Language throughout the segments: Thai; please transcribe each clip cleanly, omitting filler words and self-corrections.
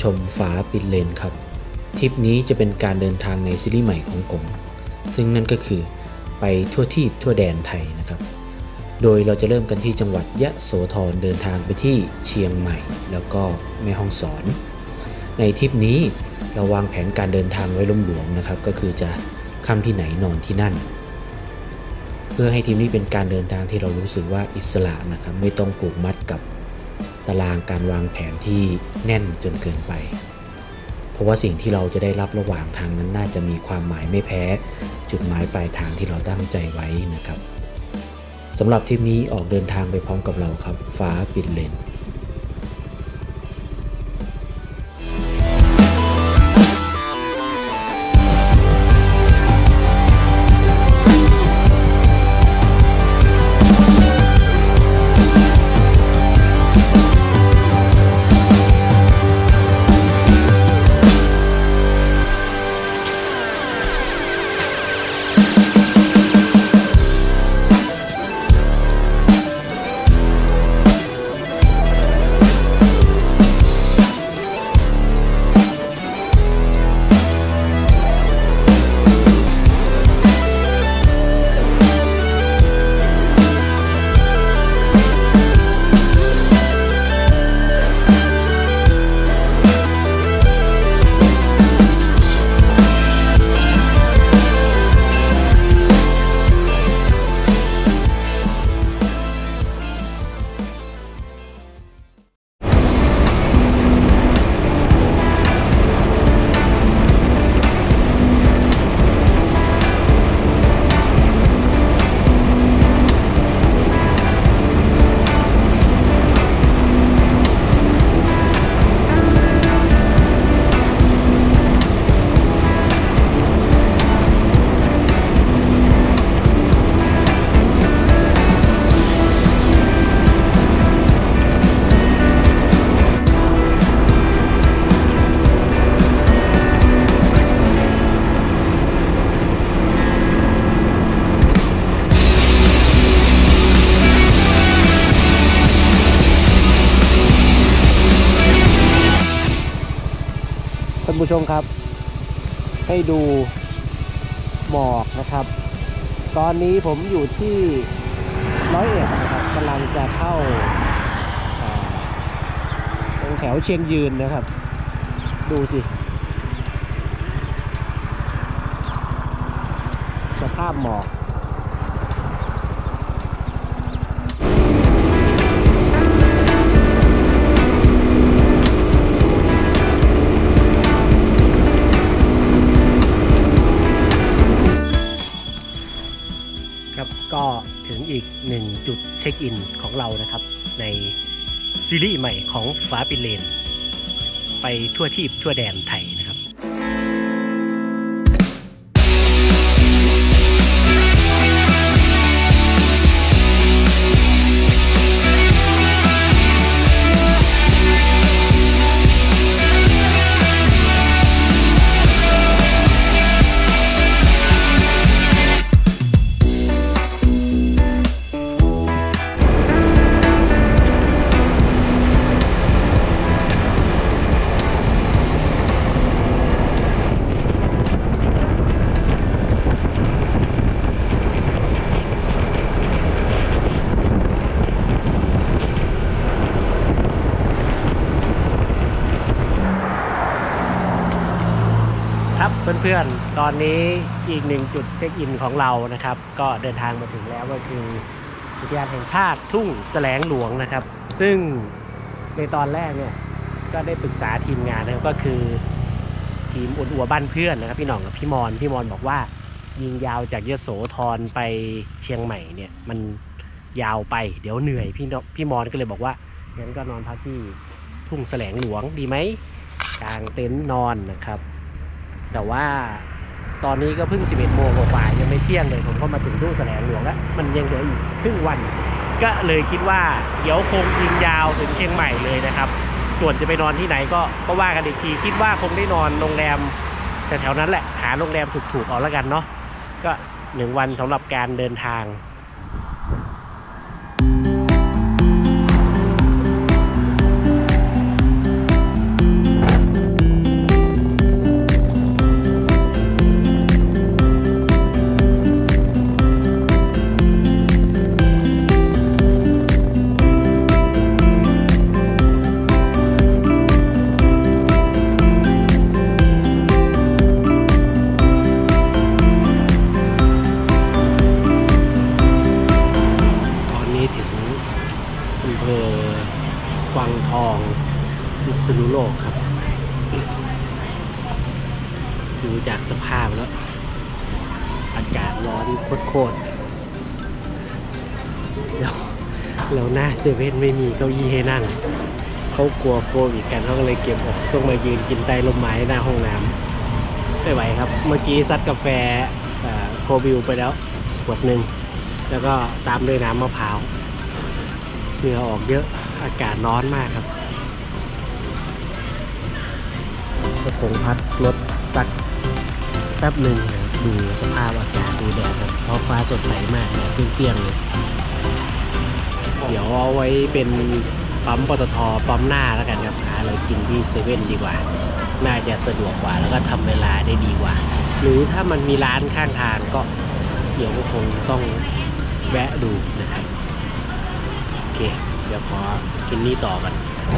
ชมฝาปิดเลนครับทริปนี้จะเป็นการเดินทางในซีรีส์ใหม่ของผมซึ่งนั่นก็คือไปทั่วทีปทั่วแดนไทยนะครับโดยเราจะเริ่มกันที่จังหวัดยะโสธรเดินทางไปที่เชียงใหม่แล้วก็แม่ฮ่องสอนในทริปนี้เราวางแผนการเดินทางไว้หลวมๆนะครับก็คือจะค่ำที่ไหนนอนที่นั่นเพื่อให้ทริปนี้เป็นการเดินทางที่เรารู้สึกว่าอิสระนะครับไม่ต้องผูกมัดกับตารางการวางแผนที่แน่นจนเกินไปเพราะว่าสิ่งที่เราจะได้รับระหว่างทางนั้นน่าจะมีความหมายไม่แพ้จุดหมายปลายทางที่เราตั้งใจไว้นะครับสำหรับทริปนี้ออกเดินทางไปพร้อมกับเราครับฟ้าปิดเลนท่านผู้ชมครับให้ดูหมอกนะครับตอนนี้ผมอยู่ที่101นะครับกำลังจะเข้าตรงแถวเชียงยืนนะครับดูสิสภาพหมอกก็ถึงอีก1จุดเช็คอินของเรานะครับในซีรีส์ใหม่ของฟ้าปิดเลนไปทั่วทีปทั่วแดนไทยนะครับเพื่อนๆตอนนี้อีก1จุดเช็คอินของเรานะครับก็เดินทางมาถึงแล้วก็คืออุทยานแห่งชาติทุ่งแสลงหลวงนะครับซึ่งในตอนแรกเนี่ยก็ได้ปรึกษาทีมงานนะครับก็คือทีมอุ่นอัวบ้านเพื่อนนะครับพี่หน่องกับพี่มอนบอกว่ายิงยาวจากยโสธรไปเชียงใหม่เนี่ยมันยาวไปเดี๋ยวเหนื่อยพี่มอนก็เลยบอกว่างั้นก็นอนพักที่ทุ่งแสลงหลวงดีไหมกางเต็นท์นอนนะครับแต่ว่าตอนนี้ก็เพิ่ง11 โมงกว่ายังไม่เที่ยงเลยผมก็มาถึงทุ่งแสลงหลวงแล้วมันยังเหลืออีกครึ่งวันก็เลยคิดว่าเดี๋ยวคงยิงยาวถึงเชียงใหม่เลยนะครับส่วนจะไปนอนที่ไหนก็ว่ากันอีกทีคิดว่าคงได้นอนโรงแรมแต่แถวนั้นแหละหาโรงแรมถูกๆเอาแล้วกันเนาะก็1 วันสำหรับการเดินทาง คดูจากสภาพแล้วอากาศร้อนโคตรแล้วหน้าเซเว่นไม่มีเก้าอี้ให้นั่งเขากลัวโควิดกันเขาก็เลยเก็บออกต้องมายืนกินใต้ร่มไม้หน้าห้องน้ำไม่ไหวครับเมื่อกี้ซัดกาแฟโคบิวไปแล้วขวดหนึ่งแล้วก็ตามด้วยน้ำมะพร้าวเหงื่อออกเยอะอากาศร้อนมากครับก็คงพัดรถสักแป๊บหนึ่งดูสภาพอากาศดูแดดครับท้องฟ้าสดใสมากเลยเปรี้ยงๆเลยเดี๋ยวเอาไว้เป็นปั๊มปตทปั๊มหน้าแล้วกันครับหาอะไรกินที่เซเว่นดีกว่าน่าจะสะดวกกว่าแล้วก็ทำเวลาได้ดีกว่าหรือถ้ามันมีร้านข้างทางก็เดี๋ยวก็คงต้องแวะดูนะครับโอเคเดี๋ยวขอกินนี่ต่อกัน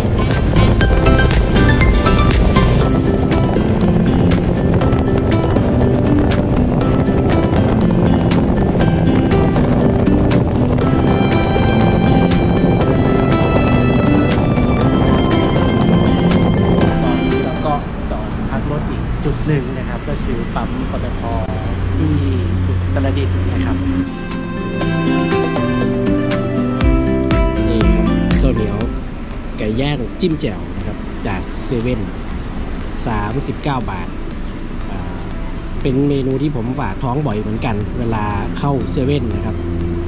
จุดหนึ่งนะครับก็คือปั๊มปตทที่อุตรดิตถ์นะครับนี่ครับข้าวเหนียวไก่ย่างจิ้มแจ่วนะครับจากเซเว่น39 บาทเป็นเมนูที่ผมฝากท้องบ่อยเหมือนกันเวลาเข้าเซเว่นนะครับ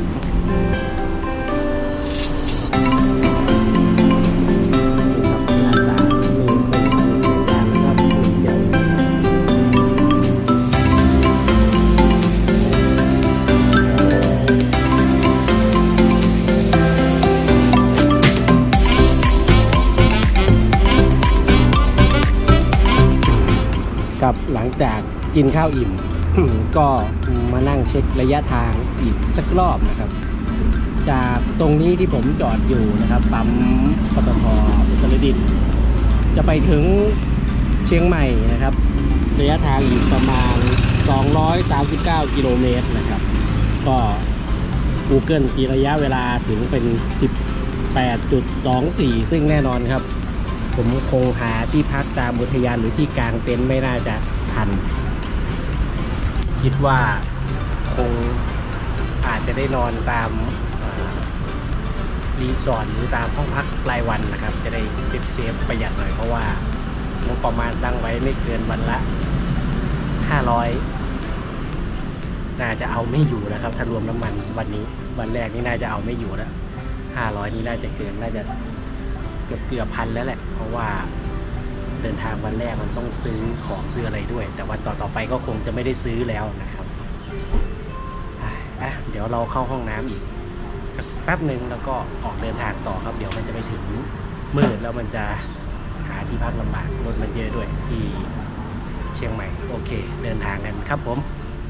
กับหลังจากกินข้าวอิ่ม ก็มานั่งเช็คระยะทางอีกสักรอบนะครับจากตรงนี้ที่ผมจอดอยู่นะครับปั๊มปตทอุตรดิตถ์จะไปถึงเชียงใหม่นะครับระยะทางอีกประมาณ239 กิโลเมตรนะครับก็ Google ตีระยะเวลาถึงเป็น 18.24 ซึ่งแน่นอนครับผมคงหาที่พักตามอุทยานหรือที่กลางเต็นท์ไม่น่าจะทันคิดว่าคงอาจจะได้นอนตามรีสอร์ทหรือตามห้องพักรายวันนะครับจะได้เซฟประหยัดหน่อยเพราะว่างบประมาณตั้งไว้ไม่เกินวันละ500น่าจะเอาไม่อยู่นะครับถ้ารวมน้ำมันวันนี้วันแรกนี่น่าจะเอาไม่อยู่แล้ว500นี่น่าจะเกินน่าจะเกือบพันแล้วแหละเพราะว่าเดินทางวันแรกมันต้องซื้อของซื้ออะไรด้วยแต่วันต่อไปก็คงจะไม่ได้ซื้อแล้วนะครับเดี๋ยวเราเข้าห้องน้ำอีกสักแป๊บหนึ่งแล้วก็ออกเดินทางต่อครับเดี๋ยวมันจะไปถึงมืดแล้วมันจะหาที่พักลำบากรถมันเยอะด้วยที่เชียงใหม่โอเคเดินทางกันครับผม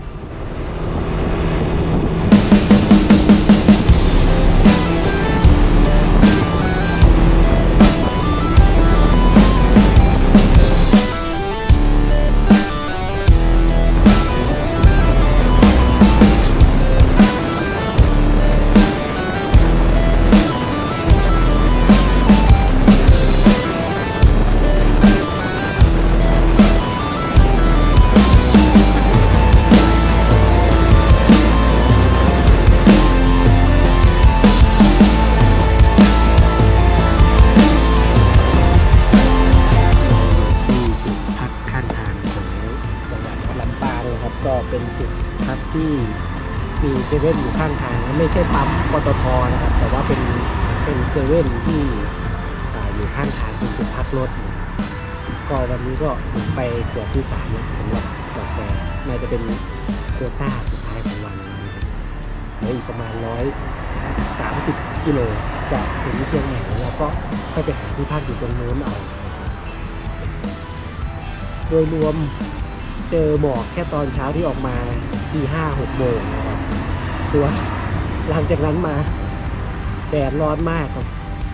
ก็เป็นจุดพักที่มีเซเว่นอยู่ข้างทางไม่ใช่ปั๊มปตทนะครับแต่ว่าเป็นเซเว่นที่อยู่ข้างทางเป็นจุดพักรถก็วันนี้ก็ไปขวดที่3สำหรับกาแฟน่าจะเป็นโควต้าสุดท้ายของวันนะครับแล้วอีกประมาณ130 กิโลจะถึงเชียงใหม่แล้วก็ค่อยไปหาที่พักอยู่ตรงโน้นเอาโดยรวมเจอหมอกแค่ตอนเช้าที่ออกมาที่5-6 โมงนะครับส่วนหลังจากนั้นมาแดดร้อนมากครับ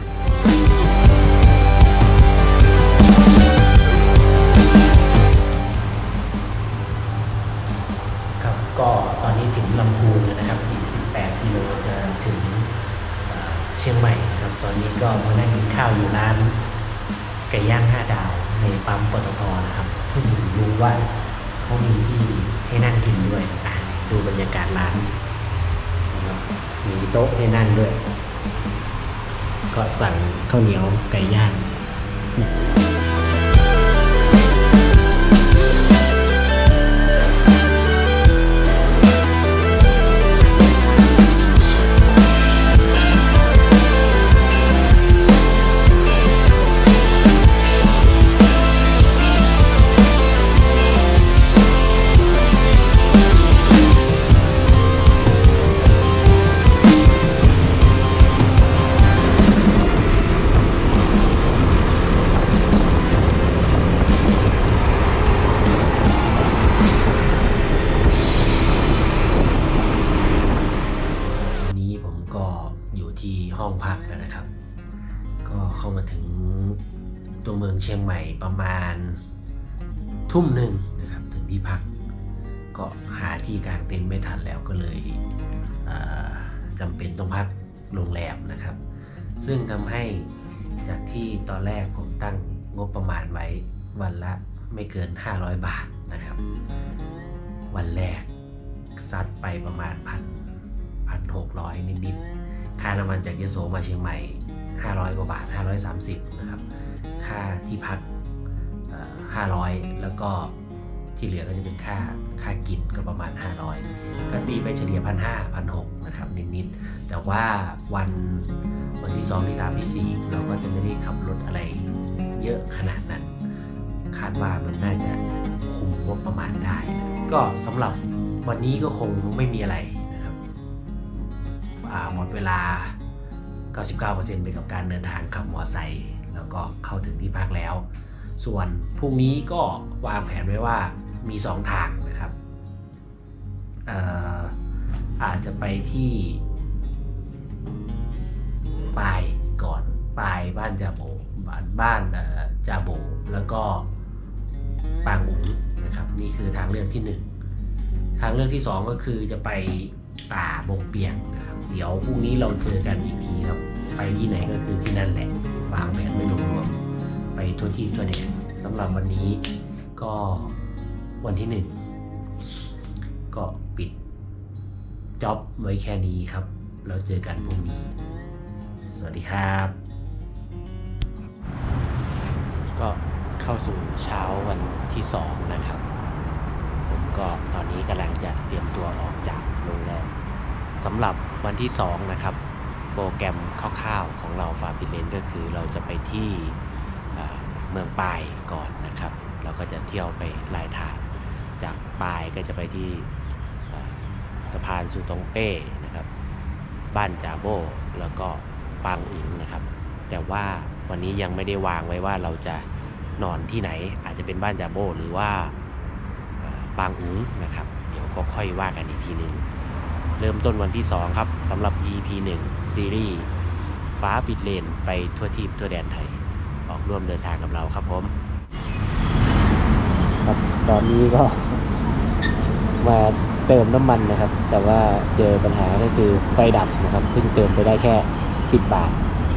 ก็ตอนนี้ถึงลำพูนนะครับอีก18 กิโลจะถึงเชียงใหม่ครับตอนนี้ก็มานั่งกินข้าวอยู่ร้านไก่ย่าง5 ดาวในปั๊มปตทนะครับเพิ่งรู้ว่าเขามีที่ให้นั่งกินด้วยดูบรรยากาศร้านนะครับมีโต๊ะให้นั่งด้วยก็สั่งข้าวเหนียวไก่ย่างที่ห้องพักนะครับก็เข้ามาถึงตัวเมืองเชียงใหม่ประมาณทุ่มหนึ่งนะครับถึงที่พักก็หาที่กางเต็นท์ไม่ทันแล้วก็เลยจำเป็นต้องพักโรงแรมนะครับซึ่งทำให้จากที่ตอนแรกผมตั้งงบประมาณไว้วันละไม่เกิน500 บาทนะครับวันแรกซัดไปประมาณ1,600นิดค่าน้ำมันจากยโสมาเชียงใหม่500 กว่าบาท530นะครับค่าที่พัก500แล้วก็ที่เหลือก็จะเป็นค่ากินก็ประมาณ500ก็ตีไปเฉลี่ย1,500 1,600นะครับนิดๆแต่ว่าวันที่2ที่3ที่4เราก็จะไม่ได้ขับรถอะไรเยอะขนาดนั้นคาดว่ามันน่าจะคุมงบประมาณได้ก็สำหรับวันนี้ก็คงไม่มีอะไรหมดเวลา 99% ไปกับการเดินทางขับมอเตอร์ไซค์แล้วก็เข้าถึงที่พักแล้วส่วนพรุ่งนี้ก็วางแผนไว้ว่ามี2ทางนะครับอาจจะไปที่ปายก่อนปายบ้านจาโบบ้านจาโบแล้วก็ปางอุ๋งนะครับนี่คือทางเลือกที่1ทางเลือกที่2ก็คือจะไปป่าบงเปียงนะครับเดี๋ยวพรุ่งนี้เราเจอกันอีกทีครับไปที่ไหนก็คือที่นั่นแหละวางแผนไม่รวมๆไปทั่วที่ทั่วแดนสำหรับวันนี้ก็วันที่1ก็ปิดจ็อบไว้แค่นี้ครับเราเจอกันพรุ่งนี้สวัสดีครับก็เข้าสู่เช้าวันที่2นะครับผมก็ตอนนี้กำลังจะเตรียมตัวออกจากโรงแรมสำหรับวันที่2นะครับโปรแกรมคร่าวๆของเราฟาบิเลนก็คือเราจะไปที่เมืองปายก่อนนะครับเราก็จะเที่ยวไปหลายทางจากปายก็จะไปที่สะพานซูตงเป้นะครับบ้านจาโบแล้วก็ปางอุ๋งนะครับแต่ว่าวันนี้ยังไม่ได้วางไว้ว่าเราจะนอนที่ไหนอาจจะเป็นบ้านจาโบหรือว่าปางอุ๋งนะครับเดี๋ยวก็ค่อยว่ากันอีกทีนึงเริ่มต้นวันที่2ครับสำหรับ EP 1ซีรีส์ฟ้าปิดเลนไปทั่วทิพย์ทั่วแดนไทยออกร่วมเดินทางกับเราครับผมครับตอนนี้ก็มาเติมน้ำมันนะครับแต่ว่าเจอปัญหาก็คือไฟดับนะครับเพิ่งเติมไปได้แค่10 บาท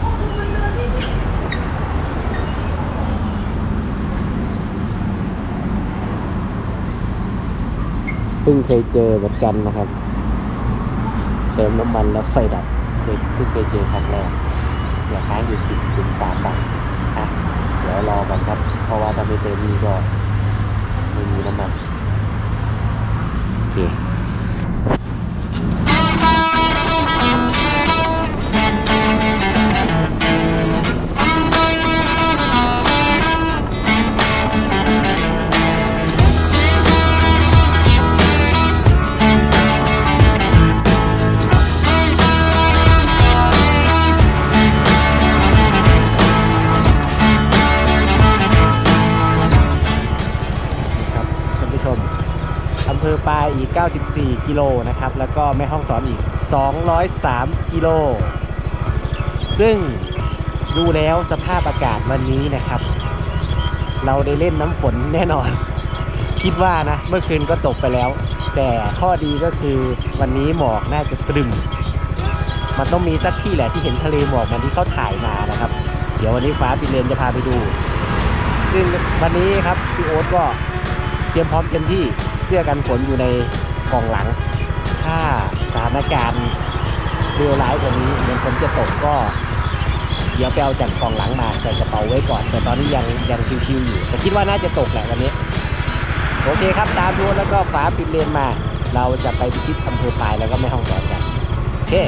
เพิ่งเคยเจอเหมือนกันนะครับเติมน้ำมันแล้วไฟดับเพิ่งเคยเจอครั้งแรกอย่าค้างอยู่10 ถึง 3 บาทเดี๋ยวรอก่อนครับเพราะว่าถ้าไม่เติมนี่ก็ไม่มีน้ำมันโอเคอำเภอปายอีก94 กิโลนะครับแล้วก็แม่ฮ่องสอนอีก203 กิโลซึ่งดูแล้วสภาพอากาศวันนี้นะครับเราได้เล่นน้ำฝนแน่นอนคิดว่านะเมื่อคืนก็ตกไปแล้วแต่ข้อดีก็คือวันนี้หมอกน่าจะตรึมมันต้องมีสักที่แหละที่เห็นทะเลหมอกมันที่เขาถ่ายมานะครับเดี๋ยววันนี้ฟ้าปิดเลนจะพาไปดูซึ่งวันนี้ครับพี่โอ๊ตก็ตรียมพร้อมเต็มที่เสื้อกันฝนอยู่ในกล่องหลังถ้าสถานการณ์เลวร้ายกว่านี้เหมือนฝนจะตกก็เดี๋ยวไปเอาจากกล่องหลังมาใส่กระเป๋าไว้ก่อนแต่ตอนนี้ยังชิวๆอยู่แต่คิดว่าน่าจะตกแหละวันนี้โอเคครับตามดูแล้วก็ฝาปิดเลนมาเราจะไปพิชิตอำเภอปายแล้วก็แม่ฮ่องสอนกันโอเค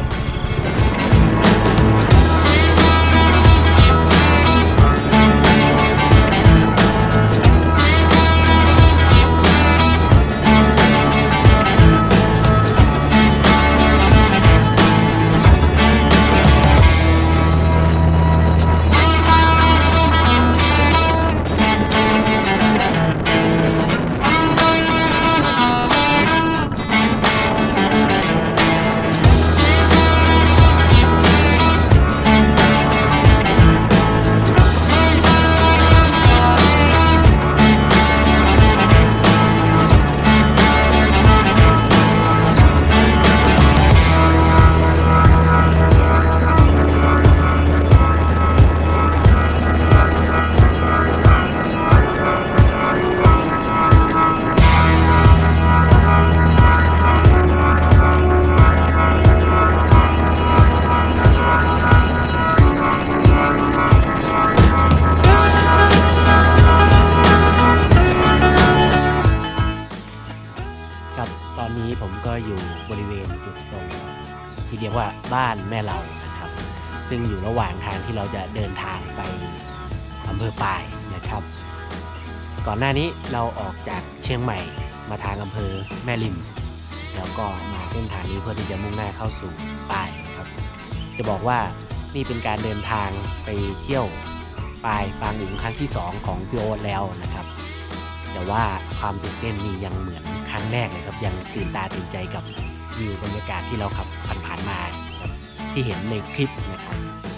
ตอนนี้ผมก็อยู่บริเวณจุดตรงที่เรียกว่าบ้านแม่เหล่านะครับซึ่งอยู่ระหว่างทางที่เราจะเดินทางไปอำเภอปายนะครับก่อนหน้านี้เราออกจากเชียงใหม่มาทางอำเภอแม่ริมแล้วก็มาเส้นทางนี้เพื่อที่จะมุ่งหน้าเข้าสู่ปายครับจะบอกว่านี่เป็นการเดินทางไปเที่ยวปายปางอุ๋งครั้งที่2ของพี่โอ๊ตแล้วนะครับแต่ว่าความตื่นเต้นนี่ยังเหมือนครั้งแรกเลยครับยังตื่นตาตื่นใจกับวิวบรรยากาศที่เราขับผ่านมาครับที่เห็นในคลิปนะครับ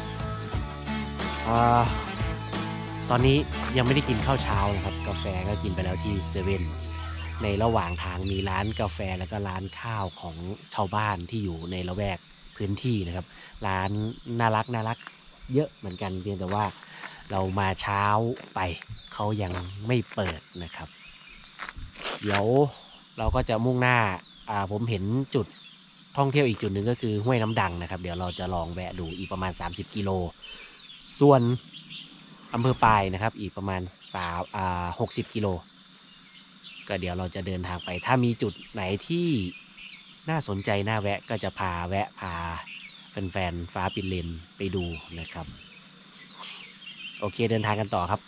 ตอนนี้ยังไม่ได้กินข้าวเช้านะครับกาแฟก็กินไปแล้วที่เซเว่นในระหว่างทางมีร้านกาแฟแล้วก็ร้านข้าวของชาวบ้านที่อยู่ในละแวกพื้นที่นะครับร้านน่ารักเยอะเหมือนกันเพียงแต่ว่าเรามาเช้าไปเขายังไม่เปิดนะครับเดี๋ยวเราก็จะมุ่งหน้าผมเห็นจุดท่องเที่ยวอีกจุดหนึ่งก็คือห้วยน้ำดังนะครับเดี๋ยวเราจะลองแวะดูอีกประมาณ30กิโลส่วนอำเภอปายนะครับอีกประมาณ60กิโลก็เดี๋ยวเราจะเดินทางไปถ้ามีจุดไหนที่น่าสนใจน่าแวะก็จะพาแฟนๆฟ้าปิดเลนไปดูนะครับโอเคเดินทางกันต่อครับ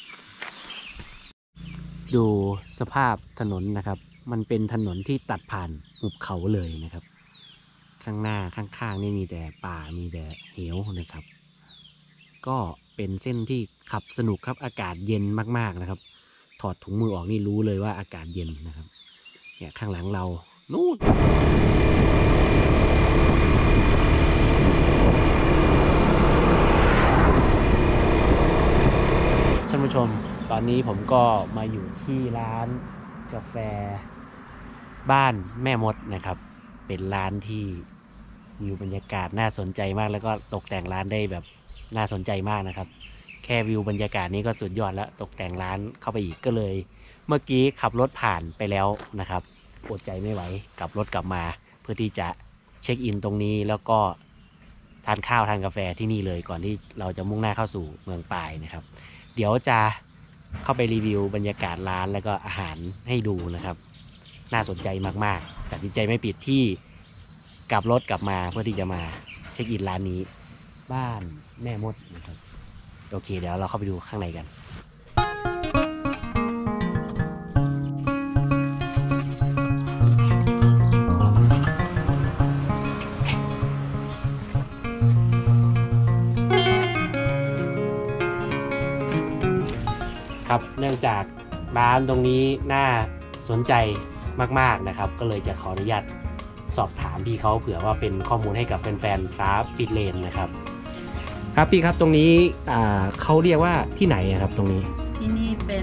ดูสภาพถนนนะครับมันเป็นถนนที่ตัดผ่านหุบเขาเลยนะครับข้างหน้าข้างๆนี่มีแต่ป่ามีแต่เหวนะครับก็เป็นเส้นที่ขับสนุกครับอากาศเย็นมากๆนะครับถอดถุงมือออกนี่รู้เลยว่าอากาศเย็นนะครับเนี่ยข้างหลังเรานู่นท่านผู้ชมตอนนี้ผมก็มาอยู่ที่ร้านกาแฟบ้านแม่มดนะครับเป็นร้านที่วิวบรรยากาศน่าสนใจมากแล้วก็ตกแต่งร้านได้แบบน่าสนใจมากนะครับแค่วิวบรรยากาศนี้ก็สุดยอดแล้วตกแต่งร้านเข้าไปอีกก็เลยเมื่อกี้ขับรถผ่านไปแล้วนะครับอดใจไม่ไหวกลับรถกลับมาเพื่อที่จะเช็คอินตรงนี้แล้วก็ทานข้าวทานกาแฟที่นี่เลยก่อนที่เราจะมุ่งหน้าเข้าสู่เมืองปายนะครับเดี๋ยวจะเข้าไปรีวิวบรรยากาศร้านแล้วก็อาหารให้ดูนะครับน่าสนใจมากๆตัดสินใจไม่ผิดที่กลับรถกลับมาเพื่อที่จะมาเช็คอินร้านนี้บ้านแม่มดนะครับโอเคเดี๋ยวเราเข้าไปดูข้างในกันครับเนื่องจากร้านตรงนี้น่าสนใจมากๆนะครับก็เลยจะขออนุญาตสอบถามพี่เขาเผื่อว่าเป็นข้อมูลให้กับแฟนๆฟ้าปิดเลนนะครับครับพี่ครับตรงนี้เขาเรียกว่าที่ไหนครับตรงนี้ที่นี่เป็น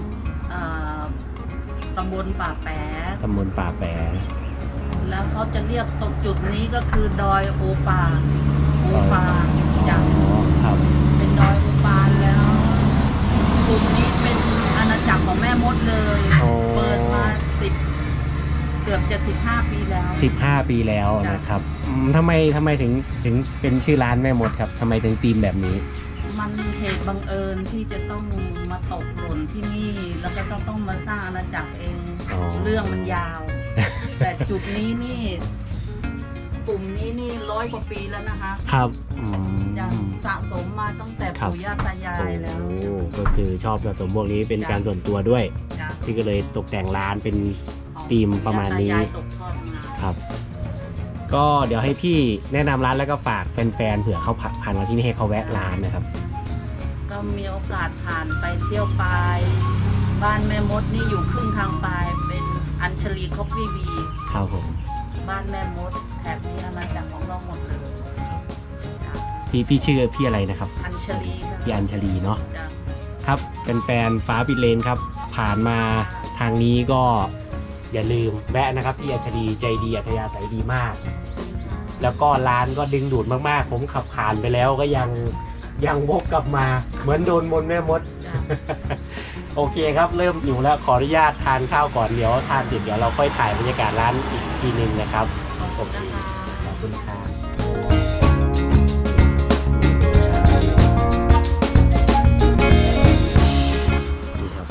ตำบลป่าแปะแล้วเขาจะเรียกตรงจุดนี้ก็คือดอยโอปาอย่างครับเป็นดอยโอปาแล้วกลุ่มนี้เป็นอาณาจักรของแม่มดเลยเปิดอบจะ15 ปีแล้ว 15 ปีแล้วนะครับทำไมถึงเป็นชื่อร้านแม่มดครับทำไมถึงธีมแบบนี้มันเหตุบังเอิญที่จะต้องมาตกหล่นที่นี่ แล้วก็ต้องมาสร้างอาณาจักรเอง เรื่องมันยาว แต่จุดนี้นี่กลุ่มนี้นี่100 กว่าปีแล้วนะคะครับจะสะสมมาตั้งแต่ปู่ย่าตายายแล้วโอ้ก็คือชอบสะสมพวกนี้เป็นการส่วนตัวด้วยจ้ะที่ก็เลยตกแต่งร้านเป็นธีมประมาณนี้ปู่ย่ตยยตกทอดมาครับ ก็เดี๋ยวให้พี่แนะนำร้านแล้วก็ฝากแฟนๆเผื่อเขาผ่านมาที่นี่ให้เขาแวะร้านนะครับก็มีโอกาสผ่านไปเที่ยวปลายบ้านแม่มดนี่อยู่ครึ่งทางปลายเป็นอัญชลีคอฟฟี่บีครับผมบ้านแม่มดแถบนี้อาณาจักรของเราหมดเลยจ้ะพี่ชื่อพี่อะไรนะครับอัญชลีค่ะพี่อัญชลีเนาะจ้ะครับแฟนๆฟ้าปิดเลนครับ ผ่านมาทางนี้ก็อย่าลืมแวะนะครับพี่อัญชลีใจดีอัธยาศัยดีมาก แล้วก็ร้านก็ดึงดูดมากๆผมขับผ่านไปแล้วก็ยังวกกลับมาเหมือนโดนมนต์แม่มดจ้ะโอเคครับเริ่มอยู่แล้วขออนุญาตทานข้าวก่อนเดี๋ยวทานเสร็จเดี๋ยวเราค่อยถ่ายบรรยากาศร้านอีกทีหนึ่งนะครับขอบคุณนะคะขอบคุณครับนี่ครับ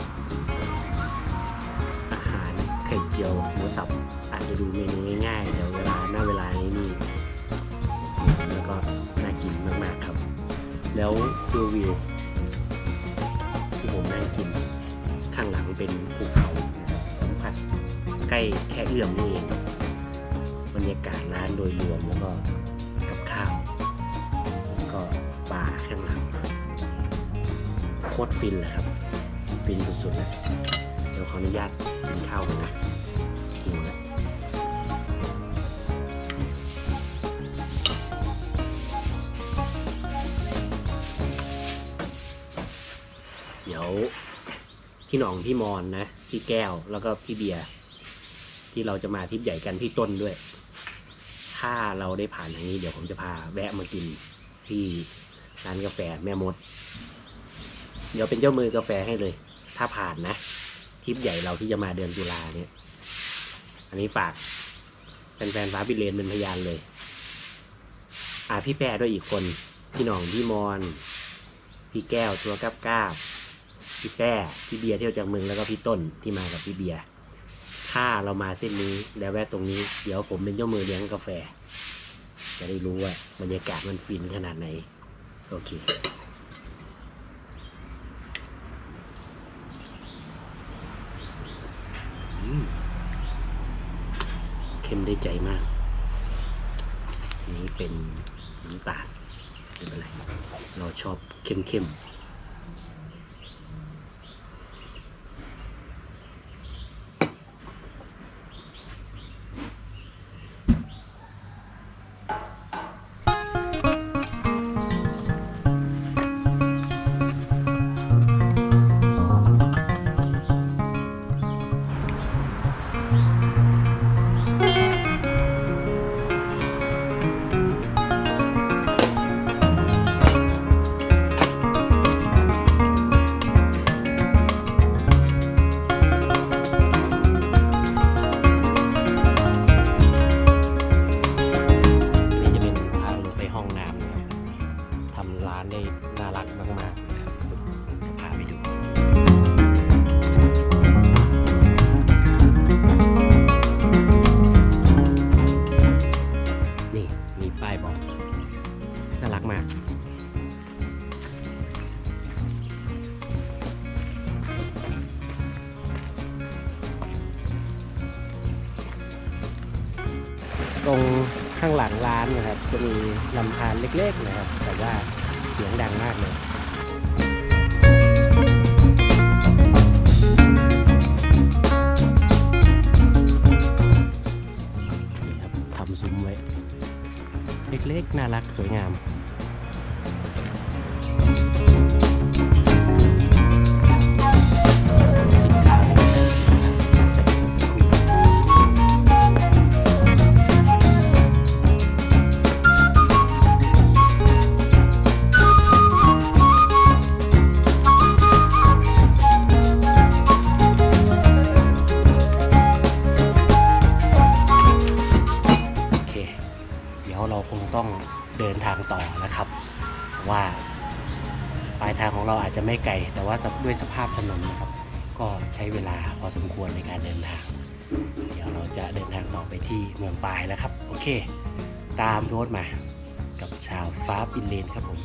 อาหารไข่เจียวหมูสับอาจจะดูเมนูง่ายๆแต่เวลานี้นี่แล้วก็น่ากินมากๆครับ แล้วดูวิวที่ผมนั่งกินข้างหลังเป็นภูเขาสัมผัสใกล้แค่เอื้อมนี่เองบรรยากาศร้านโดยรวมแล้วก็กับข้าวแล้วก็ป่าข้างหลังโคตรฟินเลยครับฟินสุดๆนะเดี๋ยวขออนุญาตกินข้าวกันนะหิวแล้วเดี๋ยวพี่หน่องพี่มอนนะพี่แก้วแล้วก็พี่เบียร์ที่เราจะมาทริปใหญ่กันพี่ต้นด้วย ถ้าเราได้ผ่านทางนี้เดี๋ยวผมจะพาแวะมากินที่ร้านกาแฟแม่มด เดี๋ยวเป็นเจ้ามือกาแฟให้เลย ถ้าผ่านนะทริปใหญ่เราที่จะมาเดือนตุลาเนี่ย อันนี้ฝากแฟนๆฟ้าปิดเลนเป็นพยานเลยพี่แปรด้วยอีกคนพี่หน่องพี่มอนพี่แก้วตัวก้าบพี่แป้พี่เบียร์เที่ยวจากเมืองแล้วก็พี่ต้นที่มากับพี่เบียร์ถ้าเรามาเส้นนี้แล้วแวะตรงนี้เดี๋ยวผมเป็นเจ้ามือเลี้ยงกาแฟจะได้รู้ว่าบรรยากาศมันฟินขนาดไหนโอเคเค็มได้ใจมากนี้เป็นน้ำตาลไม่เป็นไรเราชอบเค็มตรงข้างหลังร้านนะครับจะมีลำธารเล็กๆนะครับแต่ว่าเสียงดังมากเลยนี่ครับทำซุ้มไว้เล็กๆน่ารักสวยงามเดินทางต่อนะครับว่าปลายทางของเราอาจจะไม่ไกลแต่ว่าด้วยสภาพถนนนะครับก็ใช้เวลาพอสมควรในการเดินทางเดี๋ยวเราจะเดินทางต่อไปที่เมืองปายแล้วครับโอเคตามรถมากับชาวฟ้าปินเลนครับผม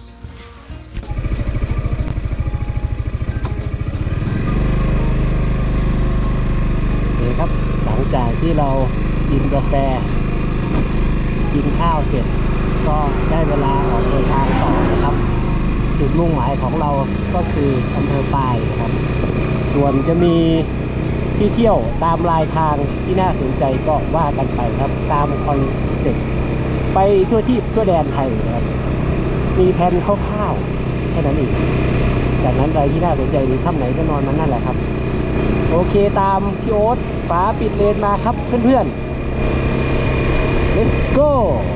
นี่ครับหลังจากที่เรากินกาแฟกินข้าวเสร็จก็ได้เวลาออกเดินทางต่อนะครับจุดมุ่งหมายของเราก็คืออำเภอปายนะครับส่วนจะมีที่เที่ยวตามรายทางที่น่าสนใจก็ว่ากันไปครับตามคอนเซ็ปต์ไปทั่วที่ทั่วแดนไทยนะครับมีแผนคร่าวๆแค่นั้นเองจากนั้นอะไรที่น่าสนใจหรือค่ำไหนก็นอนมันนั่นแหละครับโอเคตามพี่โอ๊ตฟ้าปิดเลนมาครับเพื่อนๆ let's go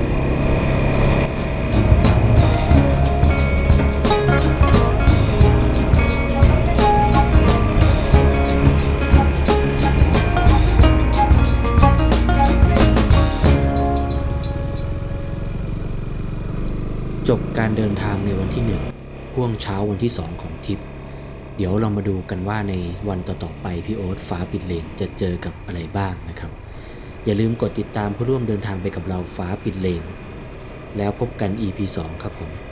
จบการเดินทางในวันที่1ห่วงเช้าวันที่2ของทริปเดี๋ยวเรามาดูกันว่าในวันต่อๆไปพี่โอ๊ตฟ้าปิดเลนจะเจอกับอะไรบ้างนะครับอย่าลืมกดติดตามเพื่อร่วมเดินทางไปกับเราฟ้าปิดเลนแล้วพบกัน EP 2ครับผม